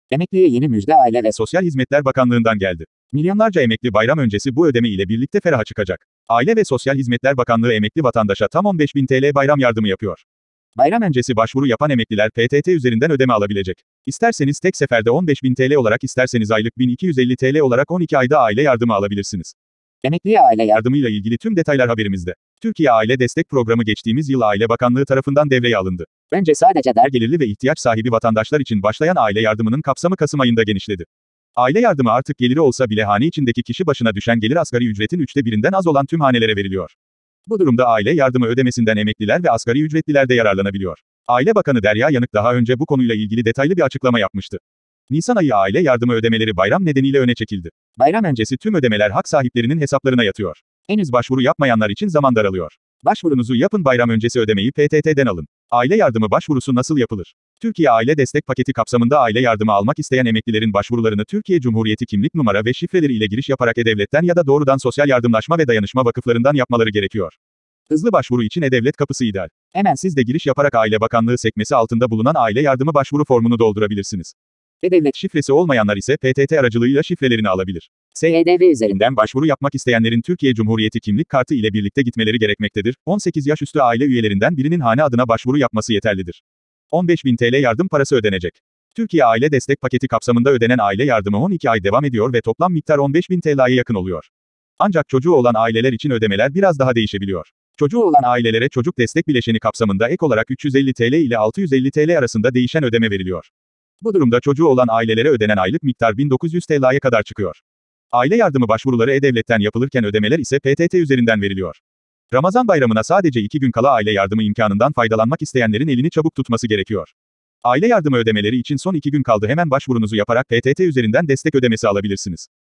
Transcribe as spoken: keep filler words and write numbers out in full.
Emekliye yeni müjde Aile ve Sosyal Hizmetler Bakanlığı'ndan geldi. Milyonlarca emekli bayram öncesi bu ödeme ile birlikte feraha çıkacak. Aile ve Sosyal Hizmetler Bakanlığı emekli vatandaşa tam on beş bin T L bayram yardımı yapıyor. Bayram öncesi başvuru yapan emekliler P T T üzerinden ödeme alabilecek. İsterseniz tek seferde on beş bin T L olarak, isterseniz aylık bin iki yüz elli T L olarak on iki ayda aile yardımı alabilirsiniz. Emekliye aile yardımı Yardımıyla ilgili tüm detaylar haberimizde. Türkiye Aile Destek Programı geçtiğimiz yıl Aile Bakanlığı tarafından devreye alındı. önce sadece der Gelirli ve ihtiyaç sahibi vatandaşlar için başlayan aile yardımının kapsamı Kasım ayında genişledi. Aile yardımı artık geliri olsa bile hane içindeki kişi başına düşen gelir asgari ücretin üçte birinden az olan tüm hanelere veriliyor. Bu durumda aile yardımı ödemesinden emekliler ve asgari ücretliler de yararlanabiliyor. Aile Bakanı Derya Yanık daha önce bu konuyla ilgili detaylı bir açıklama yapmıştı. Nisan ayı aile yardımı ödemeleri bayram nedeniyle öne çekildi. Bayram öncesi tüm ödemeler hak sahiplerinin hesaplarına yatıyor. Henüz başvuru yapmayanlar için zaman daralıyor. Başvurunuzu yapın, bayram öncesi ödemeyi P T T'den alın. Aile yardımı başvurusu nasıl yapılır? Türkiye Aile Destek Paketi kapsamında aile yardımı almak isteyen emeklilerin başvurularını Türkiye Cumhuriyeti kimlik numara ve şifreleri ile giriş yaparak E-Devlet'ten ya da doğrudan Sosyal Yardımlaşma ve Dayanışma Vakıflarından yapmaları gerekiyor. Hızlı başvuru için E-Devlet kapısı ideal. Hemen siz de giriş yaparak Aile Bakanlığı sekmesi altında bulunan aile yardımı başvuru formunu doldurabilirsiniz. E-Devlet Şifresi olmayanlar ise P T T aracılığıyla şifrelerini alabilir. S Y D V üzerinden Üzerinden başvuru yapmak isteyenlerin Türkiye Cumhuriyeti kimlik kartı ile birlikte gitmeleri gerekmektedir. on sekiz yaş üstü aile üyelerinden birinin hane adına başvuru yapması yeterlidir. on beş bin T L yardım parası ödenecek. Türkiye Aile Destek Paketi kapsamında ödenen aile yardımı on iki ay devam ediyor ve toplam miktar on beş bin T L'ye yakın oluyor. Ancak çocuğu olan aileler için ödemeler biraz daha değişebiliyor. Çocuğu olan ailelere çocuk destek bileşeni kapsamında ek olarak üç yüz elli T L ile altı yüz elli T L arasında değişen ödeme veriliyor. Bu durumda çocuğu olan ailelere ödenen aylık miktar bin dokuz yüz T L'ye kadar çıkıyor. Aile yardımı başvuruları E-Devlet'ten yapılırken ödemeler ise P T T üzerinden veriliyor. Ramazan bayramına sadece iki gün kala aile yardımı imkanından faydalanmak isteyenlerin elini çabuk tutması gerekiyor. Aile yardımı ödemeleri için son iki gün kaldı, hemen başvurunuzu yaparak P T T üzerinden destek ödemesi alabilirsiniz.